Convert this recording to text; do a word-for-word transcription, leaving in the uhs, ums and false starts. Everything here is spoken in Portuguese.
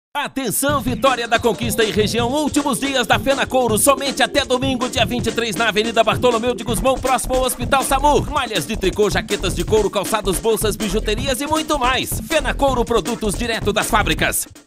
Atenção, Vitória da Conquista e região, últimos dias da Fena Couro, somente até domingo, dia vinte e três, na Avenida Bartolomeu de Gusmão, próximo ao Hospital SAMU. Malhas de tricô, jaquetas de couro, calçados, bolsas, bijuterias e muito mais. Fena Couro, produtos direto das fábricas.